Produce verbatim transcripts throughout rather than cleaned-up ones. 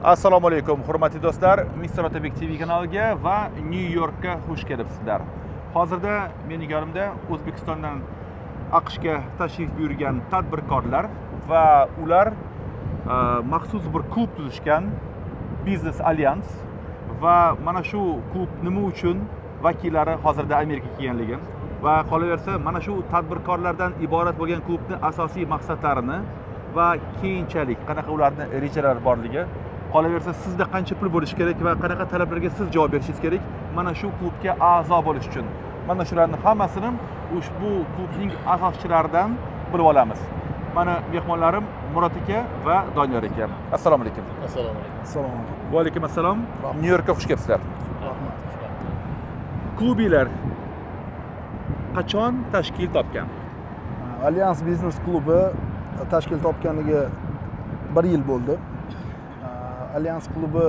Assalomu alaykum, hurmatli do'stlar. Mister Otabek T V kanaliga va New Yorkka xush kelibsizlar. Hozirda mening yonimda O'zbekistondan AQShga tashrif buyurgan tadbirkorlar va ular maxsus bir klub tuzishgan, Business Alliance, va mana shu klub nima uchun vakillari hozirda Amerikaga kelganligi va qolaversa mana shu tadbirkorlardan iborat bo'lgan klubning asosiy maqsadlarini va keyinchalik qanaqa ularning rejalari borligi, qolaversa sizda qancha pul bo'lishi kerak va qanaqa talablarga siz javob berishingiz kerak mana shu klubga a'zo bo'lish uchun. Mana shularning hammasini ushbu klubning asoschilaridan bilib olamiz. Mana mehmonlarim Murod aka va Doniyor aka. Assalomu alaykum. Assalomu alaykum. Assalomu alaykum. Va alaykum assalom. New Yorkka xush kelibsizlar. Rahmat. Klubinglar qachon tashkil topgan? Alliance Business klubi tashkil topganiga bir yil bo'ldi. Alliance klubi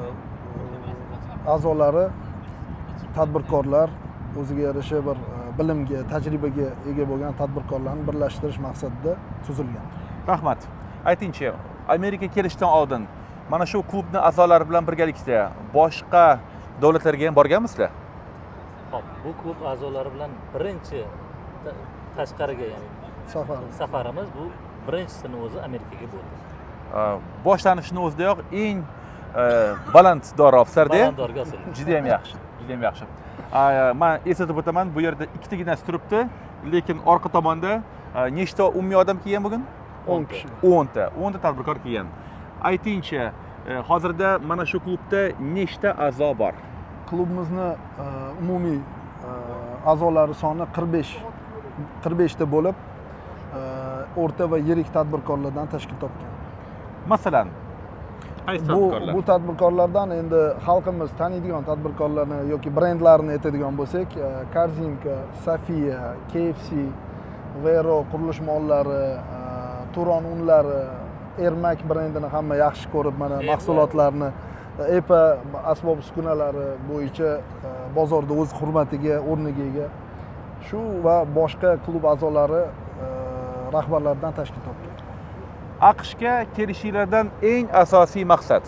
a'zolari tadbirkorlar, o'ziga yarasha bir bilimga, tajribaga ega bo'lgan tadbirkorlarni birlashtirish maqsadida tuzilgan. Rahmat. Aytingchi, Amerikaga kelishdan oldin mana shu klubning a'zolari bilan birgalikda boshqa davlatlarga ham borganmisizlar? Xo'p, bu klub a'zolari bilan birinchi tashqariga, ya'ni Safarimiz. safarimiz bu birinchisini o'zi Amerikaga bo'ldi. Boshlanishni o'zidayoq eng baland dora ofisarda. Baland dorga osildi. Juda ham yaxshi, juda ham yaxshi. Men eslatib o'taman, bu yerda ikkitaginasi turibdi, lekin orqa tomonda nechta umumiy odam kelgan bugun? o'n kishi. o'n ta, o'n ta tadbirkor kelgan. Aytingchi, hozirda mana shu klubda nechta a'zo bor? Klubimizni umumiy a'zolari soni qirq besh qirq besh ta bo'lib, o'rta va yirik tadbirkorlardan tashkil topgan. Masalan, qaysi Bu tadbirkorlar? bu tadbirkorlardan endi xalqimiz taniydigan tadbirkorlarni yoki brendlarni aytadigan bo'lsak, Korzinka, Safiya, K F C, Vero qurilish mollari, Turon unlari, Ermak brendini hamma yaxshi ko'rib, mana mahsulotlarni EPA asbob uskunalari bo'yicha bozorda o'z hurmatiga, o'rniga ega. Shu va boshqa klub a'zolari rahbarlaridan tashkil topgan. AQShga kelishinglardan eng asosiy maqsad?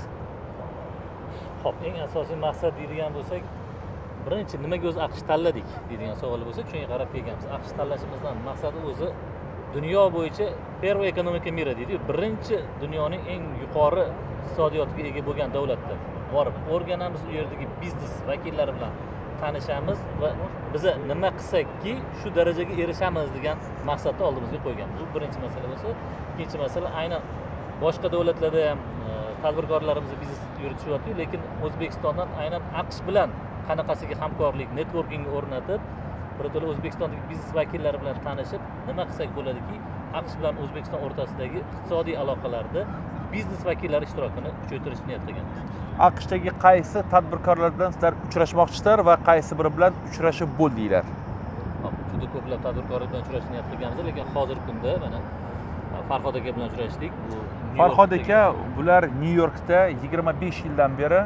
Xo'p, eng asosiy maqsad deydigan bo'lsak, birinchi nimaga o'zi AQSh tanladik deydigan savol bo'lsa, shunga qarab kelganmiz. AQSh tanlashimizdan maqsadi o'zi dunyo bo'yicha первая ekonomika mira deydi. Birinchi dunyoning eng yuqori iqtisodiyotga ega bo'lgan davlatda borib o'rganamiz, u yerdagi biznes vakillari bilan tanishamiz va biza nima qilsakki shu darajaga erishamiz degan maqsadni oldimizga qo'yganmiz. Bu birinchi masala bo'lsa, ikkinchi masala aynan boshqa davlatlarda ham tadbirkorlarimiz biznes yuritishyapti, lekin O'zbekistondan aynan AQSh bilan qanaqasiga hamkorlik, networking o'rnatib, birato'la O'zbekistondagi biznes vakillari bilan tanishib, nima qilsak bo'ladiki, AQSh bilan O'zbekiston o'rtasidagi iqtisodiy aloqalarda biznes vakillari ishtirokini kuchaytirishni niyat qilganmiz. AQShdagi qaysi tadbirkorlar bilan sizlar uchrashmoqchisizlar va qaysi biri bilan uchrashib bo'ldinglar? Juda ko'plab tadbirkorlar bilan uchrashishni niyat qilganmiz, lekin hozirgi kunda mana Farhod aka bilan uchrashdik. Farhod aka bular New Yorkda yigirma besh yildan beri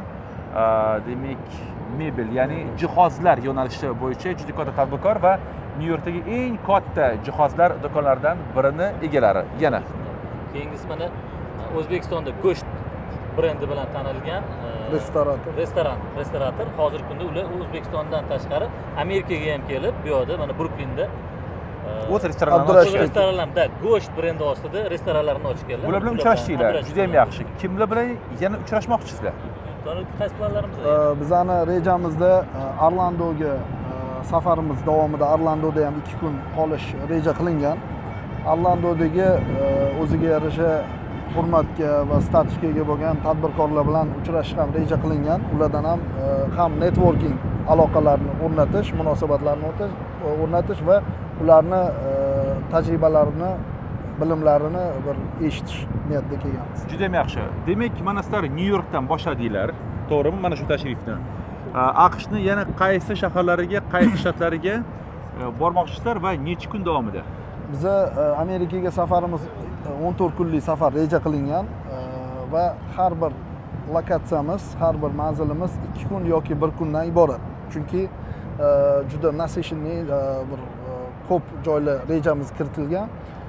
demak mebel, ya'ni jihozlar yo'nalishi bo'yicha juda katta tadbirkor va New Yorkdagi eng katta jihozlar do'konlaridan birini egalari. Yana keyingisi mana O'zbekistonda go'sht brendi bilan tanilgan Restorator. Restoran, restorator. Hozirgi kunda ular O'zbekistondan tashqari Amerikaga ham kelib, bu yerda mana Bruklinda o'z restoranlarini restoranlarda go'sht brendi ostida restoranlarni ochganlar. Ular bilan uchrashdinglar. Juda ham yaxshi. Kimlar bilan yana uchrashmoqchisizlar? Qaysi planlarimiz? Bizani rejamizda Orlandoga safarimiz davomida Orlandoda ham ikki kun qolish reja qilingan. Orlandodagi o'ziga yarasha hurmatga va statusga ega bo'lgan tadbirkorlar bilan uchrashish ham reja qilingan. Ulardan ham ham networking aloqalarini o'rnatish, munosabatlarni o'rnatish va ularni tajribalarini, bilimlarini bir eshitish niyatida kelganmiz. Juda ham yaxshi. Demak, mana sizlar New Yorkdan boshladinglar, to'g'rimi? Mana shu tashrifni. AQShni yana qaysi shaharlariga, qaysi shtatlariga bormoqchisizlar va necha kun davomida? Biza Amerikaga safarimiz o'n to'rt kunlik safar reja qilingan va har bir lokatsiyamiz, har bir manzilimiz ikki kun yoki bir kundan iborat. Chunki juda nasishli bir ko'p joylar rejamiz kiritilgan.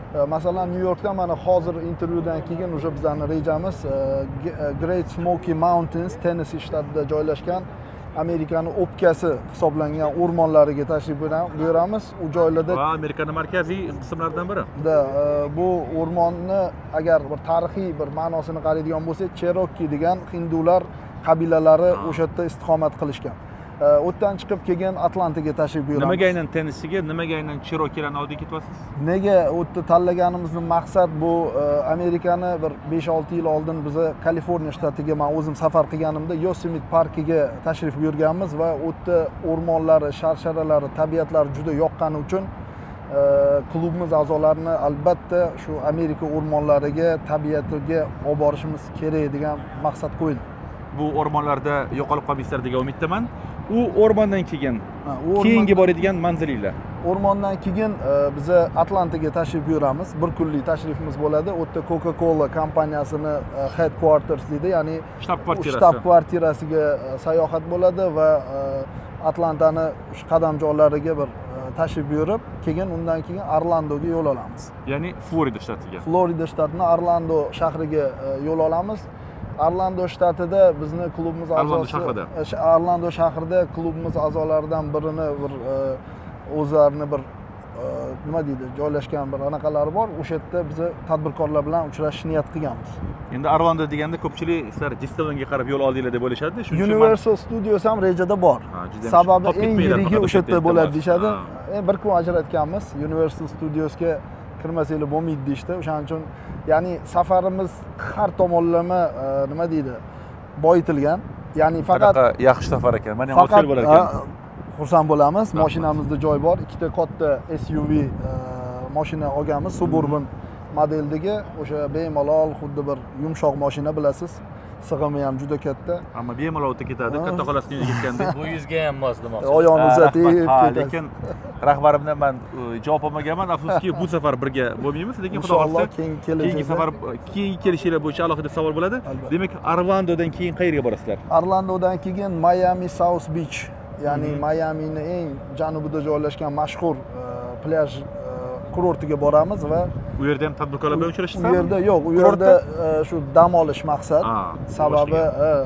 Masalan, New Yorkda mana hozir intervyudan keyin o'sha bizning rejamiz Great Smoky Mountains, Tennessee shtatida joylashgan Amerikaning o'pkasi hisoblangan o'rmonlariga tashrif buyuramiz. U joylarda va Amerikaning markaziy qismlaridan biri. Da bu o'rmonni agar bir tarixiy bir ma'nosini qaraydigan bo'lsak, Cherokee degan hindular qabilalari o'sha yerda istiqomat qilishgan. U yerdan chiqib keyin Atlantaga tashrif buyuramiz. Nimaga aynan Tennesseega, nimaga aynan Cherokeelarni oldiga ketyapsiz? Nega u yerda tanlaganimizning maqsad bu Amerikani bir besh olti yil oldin biz Kaliforniya shtatiga men o'zim safar qilganimda Yosemite parkiga tashrif buyurganmiz va u yerda o'rmonlari, sharsharalari, tabiatlari juda yoqqani uchun klubimiz a'zolarini albatta shu Amerika o'rmonlariga, tabiatiga olib borishimiz kerak degan maqsad qo'yildi. Bu o'rmonlarda yo'qolib qolmaysizlar degan umiddaman. U o'rmondan keyin keyingi boradigan manzilinglar. O'rmondan keyin biz Atlantaga tashrif buyuramiz. Bir kunlik tashrifimiz bo'ladi. U yerda Coca-Cola kompaniyasini headquarters deydi, ya'ni shtab kvartirasi. Shtab kvartirasiga sayohat bo'ladi va Atlantani shu qadamjo'lariga bir tashrif buyurib, keyin undan keyin Orlandoga yo'l olamiz. Ya'ni Florida shtatiga. Florida shtatining Orlando shahriga yo'l olamiz. Orlando shtatida bizni klubimiz a'zosi Orlando shahrida klubimiz a'zolaridan birini bir o'zlarini bir nima deydi, joylashgan bir anaqalari bor. O'sha yerda biz tadbirkorlar bilan uchrashishni niyat qilganmiz. Endi Orlando deganda ko'pchilik sizlar Disneylandga qarab yo'l oldinglar deb o'ylashadi. Shuning uchun Universal Studios ham rejada bor. Sababi eng yirigi o'sha yerda bo'ladi deyshadi. Bir kun ajratganmiz. Universal Studiosga kirmasanglar bo'lmaydi deyishdi. O'shaning uchun ya'ni safarimiz har tomonlama nima deydi, boyitilgan. Ya'ni faqat yaxshi safar ekan. Mana ham hosil bo'lar ekan. Xursand bo'lamiz. Mashinamizda joy bor. Ikkita katta S U V mashina olganmiz, Suburban modeldagi. O'sha bemalol xuddi bir yumshoq mashina bilasiz. Sig'imi ham juda katta. Ammo bemalol o'tib ketadi. Katta xolasini uyiga ketganda. Bu yuzga ham mos demoqchi. Oyoqni uzatib ketadi. Lekin rahbarimdan men javob olmaganman. Afsuski bu safar birga bo'lmaymiz, lekin xudo xohlasa keyingi safar keyingi kelishinglar bo'yicha alohida savol bo'ladi. Demak, Orlandodan keyin qayerga borasizlar? Orlandodan keyin Miami South Beach, ya'ni Miamining eng janubida joylashgan mashhur plyaj kurortiga boramiz va u yerda ham tadbirkorlar bilan uchrashasizmi? U yerda yo'q, u yerda shu dam olish maqsad. Sababi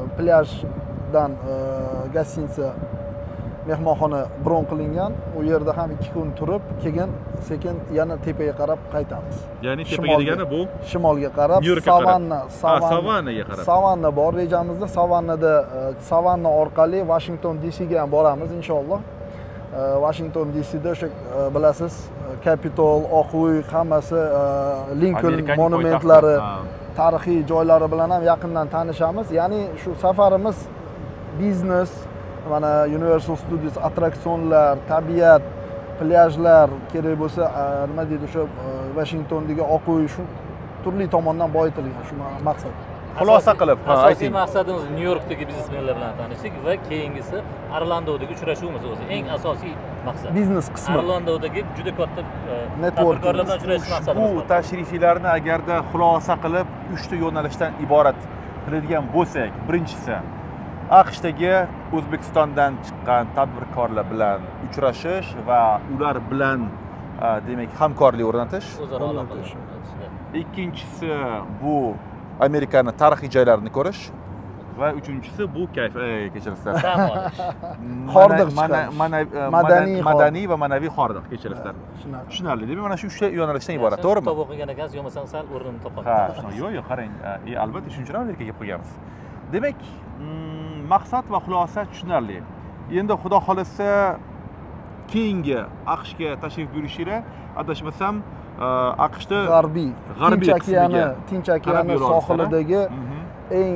plyajdan gostinitsa mehmonxona bron qilingan. U yerda ham ikki kun turib, keyin sekin yana tepaga qarab qaytamiz. Ya'ni tepaga degani bu shimolga qarab, savanna, savannaga qarab. Savanna bor rejamizda. Savannada savanna orqali Washington D C ga ham boramiz inshaalloh. Washington D C da o'sha bilasiz, Capitol, Oq uy, hammasi Lincoln monumentlari, tarixiy joylari bilan ham yaqindan tanishamiz. Ya'ni shu safarimiz biznes, mana Universal Studios, attraksionlar, tabiat, plyajlar, kerak bo'lsa nima deydi, o'sha Washingtondagi Oq uy, shu turli tomondan boyitilgan shu maqsad. Xulosa qilib, asosiy maqsadimiz New Yorkdagi biznesmenlar bilan tanishlik va keyingisi Orlandodagi uchrashuvimiz o'zi eng asosiy maqsad. Biznes qismi. Orlandodagi juda katta tadbirkorlar bilan uchrashish maqsadimiz. Bu tashriflarni agarda xulosa qilib uchta yo'nalishdan iborat qiladigan bo'lsak, birinchisi AQShdagi O'zbekistondan chiqqan tadbirkorlar bilan uchrashish va ular bilan demak hamkorlik o'rnatish. O'zaro aloqalar. Ikkinchisi bu Amerikaning tarixiy joylarini ko'rish va uchinchisi bu kayf, kechirasizlar. Hordiq madaniy madaniy va ma'naviy hordiq, kechirasizlar. Tushunarli. Demak, mana shu uchta yo'nalishdan iborat, to'g'rimi? Kitob o'qigan ekansiz, yo'qmasam sal o'rnini topadi. Ha, yo'q, yo'q, qarang, albatta shuning uchun Amerikaga kelib qo'yganmiz. Demak, maqsad va xulosa tushunarli. Endi xudo xolasa keyingi AQShga tashrif buyurishinglar, adashmasam AQShda g'arbiy Tinch okeani, Tinch okeani sohilidagi eng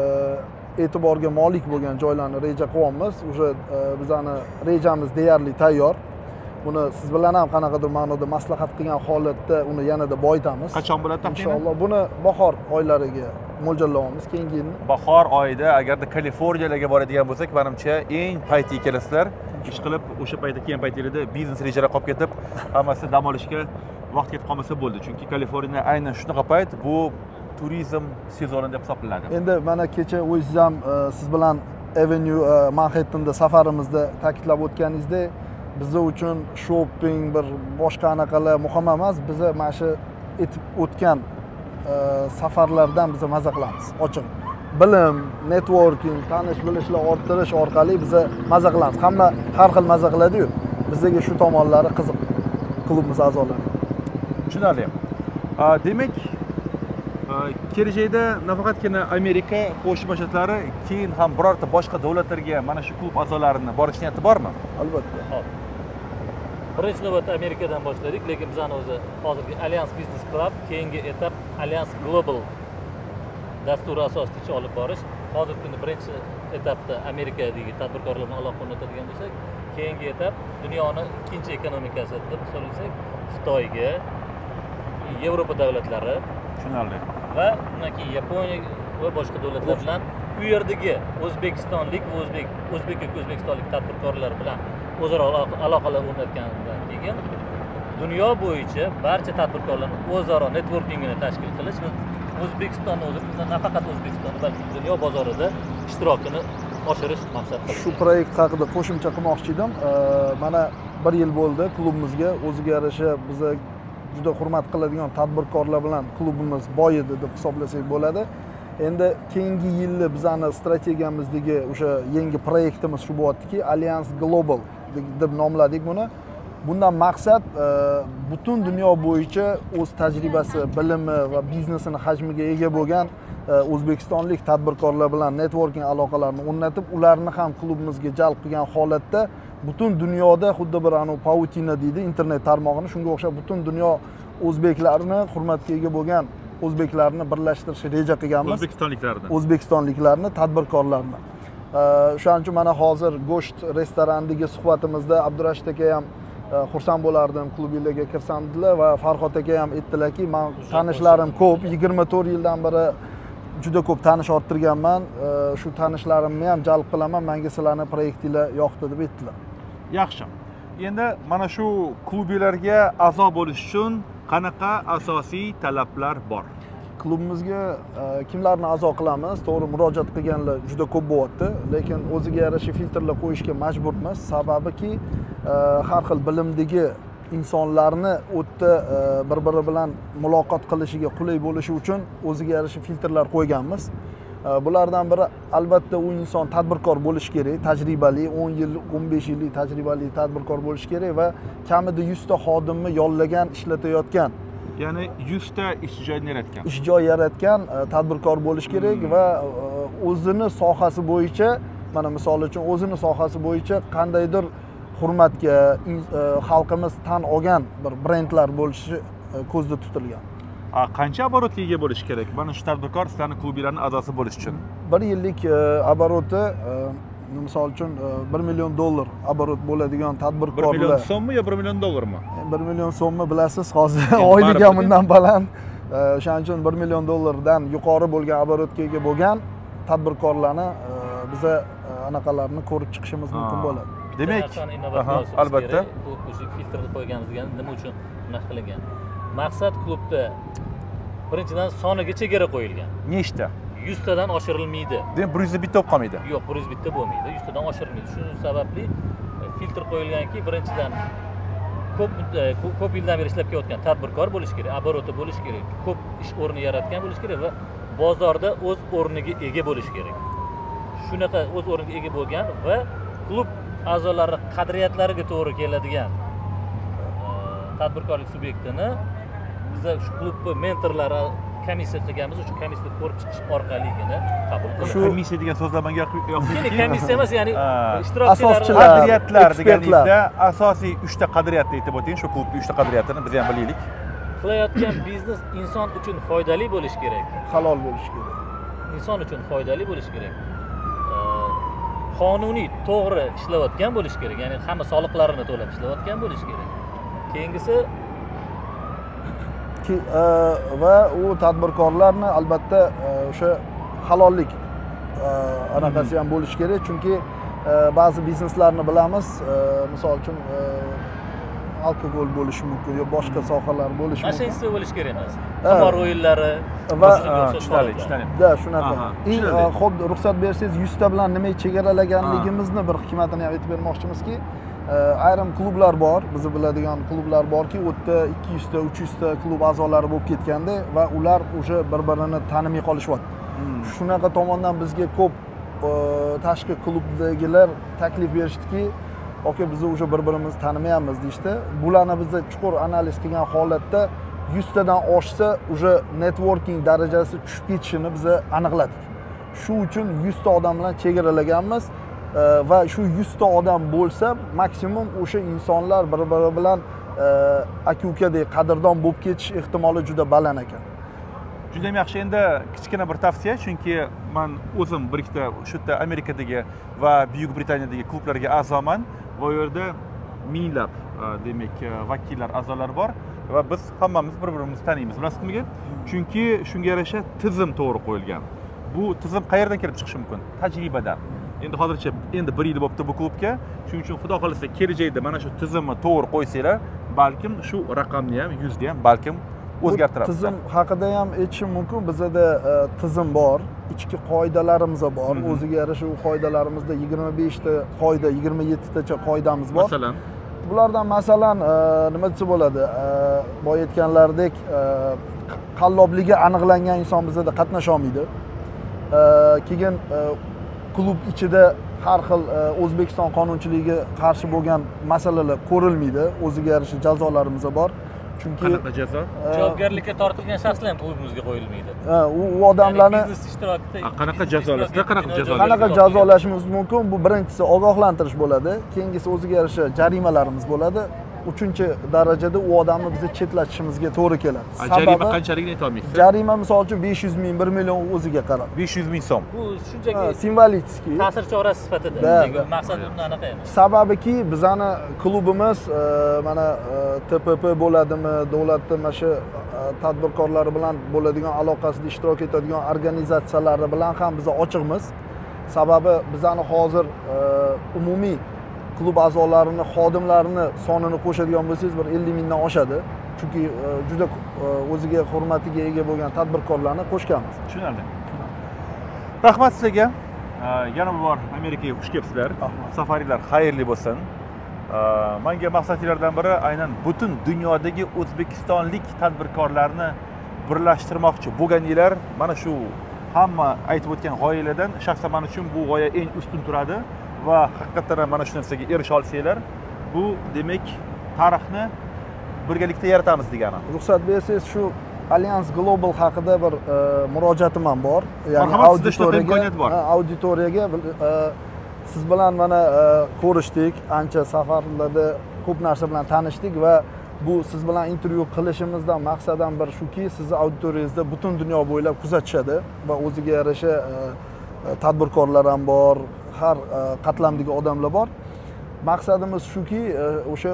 e'tiborga molik bo'lgan joylarni reja qilyapmiz. O'sha bizani rejamiz deyarli tayyor. Buni siz bilan ham qanaqadir ma'noda maslahat qilgan holatda uni yanada boyitamiz. Qachon bo'ladi taxminan? Inshaalloh buni bahor oylariga mo'ljallayapmiz keyingi yilni. Bahor oyida agarda Kaliforniyaga boradigan bo'lsak, menimcha eng paytiga kelasizlar. Ish qilib, o'sha paytda kelgan paytingizda biznes rejalar qolib ketib, hammasi dam olishga vaqt ketib qolmasa bo'ldi. Chunki Kaliforniya aynan shunaqa payt bu turizm sezoni deb hisoblanadi. Endi mana kecha o'zingiz ham siz bilan Avenue Manhattan'da safarimizda ta'kidlab o'tganingizdek, biza uchun shopping bir boshqa anaqalar muhim emas. Biza mana shu etib o'tgan safarlardan biza maza qilamiz. Ochiq. Bilim, networking, tanish bilishlar orttirish orqali biza maza qilamiz. Hamma har xil maza qiladi-yu. Bizga shu tomonlari qiziq klubimiz a'zolari. Tushunarli. Demak, kelajakda nafaqatgina Amerika Qo'shma Shtatlari, keyin ham birorta boshqa davlatlarga mana shu klub a'zolarini borish niyati bormi? Albatta. Hop. Birinchi navbatda Amerikadan boshladik, lekin bizning o'zi hozirgi Alliance Business Club keyingi etap Alliance Global dasturi asosida olib borish. Hozirgi kunda birinchi etapda Amerikadagi tadbirkorlar bilan aloqa o'rnatadigan bo'lsak, keyingi etap dunyoni ikkinchi ekonomikasi deb hisoblasak, Xitoyga, Yevropa davlatlari, tushunarli. Va undan keyin Yaponiya va boshqa davlatlar bilan u yerdagi O'zbekistonlik va o'zbek o'zbek yoki o'zbekistonlik tadbirkorlar bilan o'zaro aloqalar o'rnatgandan keyin dunyo bo'yicha barcha tadbirkorlarning o'zaro networkingini tashkil qilish va O'zbekistonni o'zi nafaqat O'zbekistonni, balki dunyo bozorida ishtirokini oshirish maqsad qilgan. Shu proyekt haqida qo'shimcha qilmoqchi edim. Mana bir yil bo'ldi klubimizga o'ziga yarasha biza juda hurmat qiladigan tadbirkorlar bilan klubimiz boyidi deb hisoblasak bo'ladi. Endi keyingi yilni bizani strategiyamizdagi o'sha yangi proyektimiz shu bo'lyaptiki, Alliance Global deb nomladik buni. Bundan maqsad butun dunyo bo'yicha o'z tajribasi, bilimi va biznesini hajmiga ega bo'lgan o'zbekistonlik tadbirkorlar bilan networking aloqalarini o'rnatib, ularni ham klubimizga jalb qilgan holatda butun dunyoda xuddi bir anu pautina deydi, internet tarmog'ini, shunga o'xshab butun dunyo o'zbeklarini, hurmatga ega bo'lgan o'zbeklarni birlashtirishni reja qilganmiz. O'zbekistonliklarni. O'zbekistonliklarni, tadbirkorlarni. O'shaning uchun mana hozir go'sht restoranidagi suhbatimizda Abdurashid aka ham xursand bo'lardim, klubingizga kirsam dedilar va Farhod aka ham aytdilarki, men tanishlarim ko'p, yigirma to'rt yildan beri juda ko'p tanish orttirganman, shu tanishlarimni ham jalb qilaman, menga sizlarning proyektinglar yoqdi deb aytdilar. Yaxshi. Endi mana shu klublarga a'zo bo'lish uchun qanaqa asosiy talablar bor? Klubimizga kimlarni a'zo qilamiz? To'g'ri, murojaat qilganlar juda ko'p bo'lyapti, lekin o'ziga yarasha filtrlar qo'yishga majburmiz. Sababiki har xil bilimdagi insonlarni o'tda bir-biri bilan muloqot qilishiga qulay bo'lishi uchun o'ziga yarasha filtrlar qo'yganmiz. Bulardan biri albatta u inson tadbirkor bo'lishi kerak, tajribali, o'n yil, o'n besh yillik tajribali tadbirkor bo'lishi kerak va kamida yuz ta xodimni yollagan, ishlatayotgan, ya'ni yuz ta ish joyini yaratgan. Ish joy yaratgan tadbirkor bo'lishi kerak va o'zini sohasi bo'yicha, mana misol uchun o'zini sohasi bo'yicha qandaydir hurmatga, xalqimiz tan olgan bir brendlar bo'lishi ko'zda tutilgan. Qancha оборотga ega bo'lish kerak? Mana shu tadbirkor sizlarning klubinglarning a'zosi bo'lish uchun. bir yillik обороты, misol uchun bir million dollar оборот bo'ladigan tadbirkorlar. bir million so'mmi yo bir million dollarmi? bir million so'mmi bilasiz, hozir oylik ham bundan baland. O'shaning uchun bir million dollardan yuqori bo'lgan оборотga ega bo'lgan tadbirkorlarni biza anaqalarni ko'rib chiqishimiz mumkin bo'ladi. Demak, albatta klub filtrni qo'yganmiz degan nima uchun bunaqa qilingan? Maqsad klubda birinchidan soniga chegara qo'yilgan. Nechta? yuz tadan oshirilmaydi. Demak, bir yuz bitta bo'lib qolmaydi. Yo'q, bir yuz bitta bo'lmaydi, yuz tadan oshirilmaydi. Shuning sababli filtr qo'yilganki, birinchidan ko'p ko'p yildan beri ishlab kelayotgan tadbirkor bo'lish kerak, обороты bo'lish kerak, ko'p ish o'rni yaratgan bo'lish kerak va bozorda o'z o'rniga ega bo'lish kerak. Shunaqa o'z o'rniga ega bo'lgan va klub a'zolari qadriyatlariga to'g'ri keladigan tadbirkorlik subyektini biza shu klubni mentorlari komissiya qilganmiz, shu komissiyada ko'rib chiqish orqaligina qabul qildik. Shu komissiya degan so'zlar menga yoqmaydi. Ya'ni komissiya emas, ya'ni ishtirokchilar, qadriyatlar deganingizda asosiy uchta qadriyatni aytib o'ting, shu klubning uchta qadriyatini biz ham bilaylik. Qilayotgan biznes inson uchun foydali bo'lishi kerak. Halol bo'lishi kerak. Inson uchun foydali bo'lishi kerak. Qonuniy, to'g'ri ishlayotgan bo'lishi kerak. Ya'ni hamma soliqlarini to'lab ishlayotgan bo'lishi kerak. Keyingisi va u tadbirkorlarni albatta o'sha halollik anaqasi ham bo'lishi kerak, chunki ba'zi bizneslarni bilamiz, misol uchun alkogol bo'lishi mumkin yo boshqa sohalar bo'lishi mumkin. Mashinatsiya bo'lishi kerak emas. Qimor o'yinlari va tushunarli, tushunarli. Da, shunaqa. Xo'p, ruxsat bersangiz, yuz ta bilan nima chegaralaganligimizni bir hikmatini ham aytib bermoqchimizki, ayrim klublar bor, biz biladigan klublar borki, u yerda ikki yuzta, uch yuzta klub a'zolari bo'lib ketganda va ular o'sha bir-birini tanimay qolishyapti. Shunaqa tomondan bizga ko'p tashqi klubdagilar taklif berishdiki, "Oka, biz o'sha bir-birimizni tanimayapmiz" deyishdi. Bularni biz chuqur analiz qilgan holatda yuztadan oshsa o'sha networking darajasi tushib ketishini biz aniqladik. Shu uchun yuzta odam bilan chegaralaganmiz va shu yuzta odam bo'lsa, maksimum o'sha insonlar bir-biri bilan aka-ukadek qadrdon bo'lib ketish ehtimoli juda baland ekan. Juda ham yaxshi. Endi kichkina bir tavsiya, chunki men o'zim bir ikkita shu yerda Amerikadagi va Buyuk Britaniyadagi klublarga a'zoman va u yerda minglab demak vakillar, a'zolar bor va biz hammamiz bir-birimizni taniymiz. Bilasizmi? Chunki shunga yarasha tizim to'g'ri qo'yilgan. Bu tizim qayerdan kelib chiqishi mumkin? Tajribadan. Endi hozircha endi bir yil bo'libdi bu klubga. Shuning uchun xudo xolasa kelajakda mana shu tizimni to'g'ri qo'ysanglar, balkim shu raqamni ham, yuzni ham balkim o'zgartiramiz. Tizim haqida ham aytishim mumkin. Bizda tizim bor, ichki qoidalarimiz bor. O'ziga yarasha u qoidalarimizda yigirma beshta qoida, yigirma yettitacha qoidamiz bor. Masalan, bulardan masalan nima desa bo'ladi? Boya aytganlaridek, qallobligi aniqlangan inson bizda qatnasha olmaydi. Keyin klub ichida har xil O'zbekiston qonunchiligiga qarshi bo'lgan masalalar ko'rilmaydi. O'ziga yarasha jazolarimiz bor. Chunki qanaqa jazo? Javobgarlikka tortilgan shaxslar ham klubimizga qo'yilmaydi. U odamlarni biznes ishtirokida qanaqa jazolashda, qanaqa jazolash? Qanaqa jazolashimiz mumkin? Bu birinchisi ogohlantirish bo'ladi, keyingisi o'ziga yarasha jarimalarimiz bo'ladi. Uchinchi darajada u odamni biz chetlatishimizga to'g'ri keladi. Jarima qanchaligini ayta olmaysiz? Jarima misol uchun besh yuz ming, bir million o'ziga qarab. besh yuz ming so'm. Bu shunchaki simvolический ta'sir chorasi sifatida. Maqsad bundan anaqa emas. Sababiki bizani klubimiz mana T P P bo'ladimi, davlatning mana shu tadbirkorlari bilan bo'ladigan aloqasida ishtirok etadigan organizatsiyalari bilan ham biz ochiqmiz. Sababi bizani hozir umumiy klub a'zolarini, xodimlarini sonini qo'shadigan bo'lsangiz bir ellik mingdan oshadi. Chunki juda o'ziga hurmatiga ega bo'lgan tadbirkorlarni qo'shganmiz. Tushunarli. Rahmat sizlarga. Yana bir bor Amerikaga xush kelibsizlar. Safaringlar xayrli bo'lsin. Menga maqsadlardan biri aynan butun dunyodagi o'zbekistonlik tadbirkorlarni birlashtirmoqchi bo'lganinglar. Mana shu hamma aytib o'tgan g'oyalardan shaxsan men uchun bu g'oya eng ustun turadi. Va haqiqatan mana shu narsaga erisha olsanglar, bu demak tarixni birgalikda yaratamiz degani. Ruxsat bersangiz, shu Alliance Global haqida bir murojaatim ham bor. Ya'ni auditoriyaga, auditoriyaga siz bilan mana ko'rishdik, ancha safarlarda ko'p narsa bilan tanishdik va bu siz bilan intervyu qilishimizdan maqsad ham bir shuki, sizni auditoriyangizda butun dunyo bo'ylab kuzatishadi va o'ziga yarasha tadbirkorlar ham bor, har qatlamdagi odamlar bor. Maqsadimiz shuki, o'sha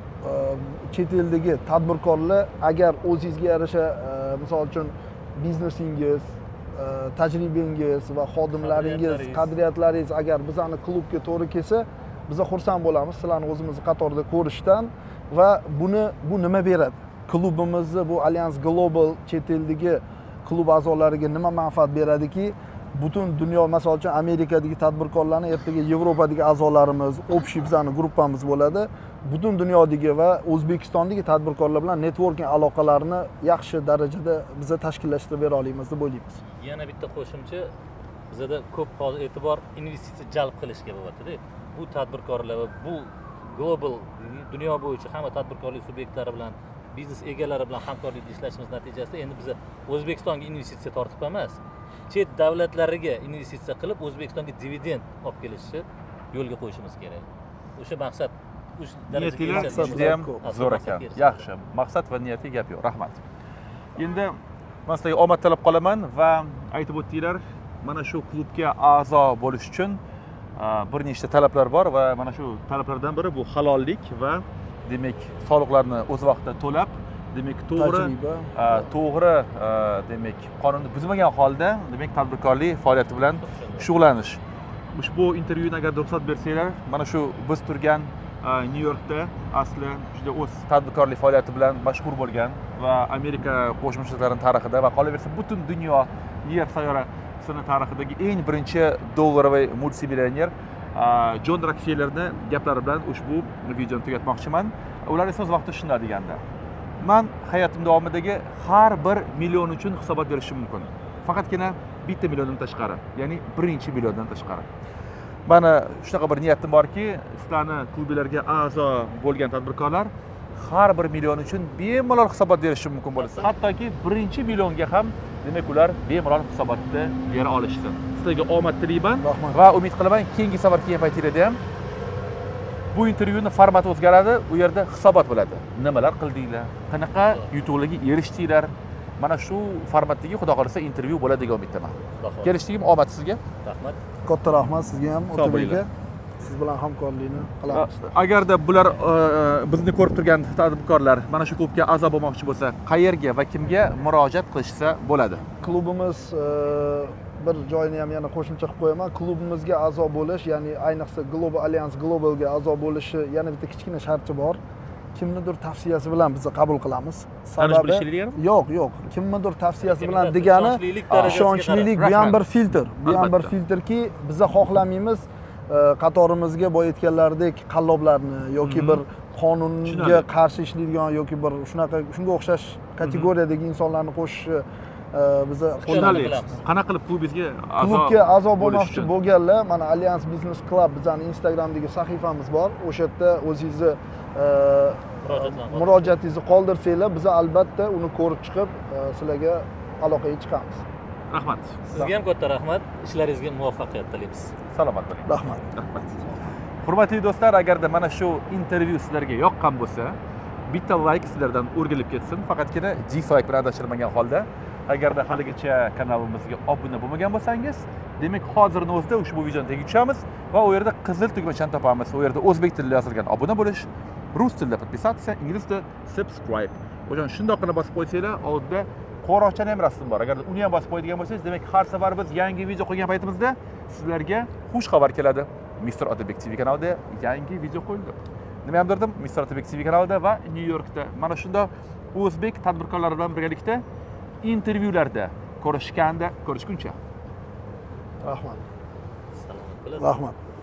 chet eldagi tadbirkorlar agar o'zingizga yarasha misol uchun biznesingiz, tajribangiz va xodimlaringiz, qadriyatlaringiz agar bizani klubga to'g'ri kelsa, biz xursand bo'lamiz sizlarni o'zimizni qatorda ko'rishdan va buni bu nima beradi? Klubimizni bu Alliance Global chet eldagi klub a'zolariga nima manfaat beradiki, butun dunyo, masalan uchun Amerikadagi tadbirkorlarni ertaga Yevropadagi a'zolarimiz, общий bizani gruppamiz bo'ladi. Butun dunyodagi va O'zbekistondagi tadbirkorlar bilan networking aloqalarini yaxshi darajada biz tashkillashtirib bera olamiz deb o'ylaymiz. Yana bitta qo'shimcha, bizda ko'p hozir e'tibor investitsiya jalb qilishga bo'lyapti-da. Bu tadbirkorlar va bu global dunyo bo'yicha hamma tadbirkorlik subyektlari bilan, biznes egalari bilan hamkorlikda ishlashimiz natijasida endi biz O'zbekistonga investitsiya tortib emas, chet davlatlariga investitsiya qilib O'zbekistonga dividend olib kelishni yo'lga qo'yishimiz kerak. O'sha maqsad, o'sha darajaga juda ham zo'r ekan. Yaxshi, maqsad va niyatga gap yo'q. Rahmat. Endi men sizlarga omad tilab qolaman va aytib o'tdinglar, mana shu klubga a'zo bo'lish uchun bir nechta talablar bor va mana shu talablardan biri bu halollik va demak soliqlarni o'z vaqtida to'lab, demak to'g'ri to'g'ri demak qonunni buzmagan holda demak tadbirkorlik faoliyati bilan shug'ullanish. Ushbu intervyuni agar ruxsat bersanglar, mana shu biz turgan Nyu-Yorkda asli juda o'z tadbirkorlik faoliyati bilan mashhur bo'lgan va Amerika Qo'shma Shtatlarining tarixida va qolaversa butun dunyo yer sayyorasini tarixidagi eng birinchi dollaroviy multimillioner Jon Rockefellerni gaplari bilan ushbu videoni tugatmoqchiman. Ular esa o'z vaqtida shunday deganda: "Men hayotim davomidagi har bir million uchun hisobot berishim mumkin. Faqatgina bitta milliondan tashqari, ya'ni birinchi milliondan tashqari. Mana shunaqa bir niyatim borki, sizlarni klublarga a'zo bo'lgan tadbirkorlar har bir million uchun bemalol hisobot berishim mumkin bo'lsa, hattoki birinchi millionga ham demak ular bemalol hisobotni bera olishsin. Sizlarga omad tilayman va umid qilaman keyingi safar kelgan paytingizda ham bu intervyuni formati o'zgaradi, u yerda hisobot bo'ladi. Nimalar qildinglar, qanaqa yutuqlarga erishdinglar? Mana shu formatdagi xudo xolisa intervyu bo'ladi degan umiddaman. Kelishdingmi? Omad sizga. Rahmat. Katta rahmat sizga ham, Otabek aka. Siz bilan hamkorlikni qilamiz. Agarda bular bizni ko'rib turgan tadbirkorlar mana shu klubga a'zo bo'lmoqchi bo'lsa, qayerga va kimga murojaat qilishsa bo'ladi? Klubimiz bir joyini ham yana qo'shimcha qilib qo'yaman. Klubimizga a'zo bo'lish, ya'ni ayniqsa Global Alliance Globalga a'zo bo'lishi yana bitta kichkina sharti bor. Kimnidir tavsiyasi bilan biz qabul qilamiz. Sababi yo'q, yo'q. Kimnidir tavsiyasi bilan degani ishonchlilik, bu ham bir filtr. Bu ham bir filtrki, biz xohlamaymiz qatorimizga boy aytganlaridek qalloblarni yoki bir qonunga qarshi ishlaydigan yoki bir shunaqa shunga o'xshash kategoriyadagi insonlarni qo'shishi biz qo'llaymiz. Qanaqa qilib klubingizga a'zo klubga a'zo bo'lmoqchi bo'lganlar, mana Alliance Business Club bizning Instagramdagi sahifamiz bor. O'sha yerda o'zingizni murojaatingizni qoldirsanglar, biz albatta uni ko'rib chiqib sizlarga aloqaga chiqamiz. Rahmat. Sizga ham katta rahmat. Ishlaringizga muvaffaqiyat tilaymiz. Salomat bo'ling. Rahmat. Rahmat. Hurmatli do'stlar, agarda mana shu intervyu sizlarga yoqqan bo'lsa, bitta like sizlardan o'rgilib ketsin. Faqatgina dislike bilan adashilmagan holda, agarda haligacha kanalimizga obuna bo'lmagan bo'lsangiz, demak hozirning o'zida ushbu videoni tagiga tushamiz va u yerda qizil tugmachani topamiz. U yerda o'zbek tilida yozilgan obuna bo'lish, rus tilida podpisatsiya, ingliz tilida subscribe. O'shan shundoqqina bosib qo'ysanglar, oldida qo'roqchani ham rasm bor. Agar uni ham bosib qo'yadigan bo'lsangiz, demak har safar biz yangi video qo'ygan paytimizda sizlarga xush xabar keladi. Mister Otabek T V kanalida yangi video qo'yildi. Nima ham derdim? Mister Otabek T V kanalida va New Yorkda mana shunday o'zbek tadbirkorlari bilan birgalikda intervyularda ko'rishganda ko'rishguncha. Rahmat. Salomat bo'ling. Rahmat.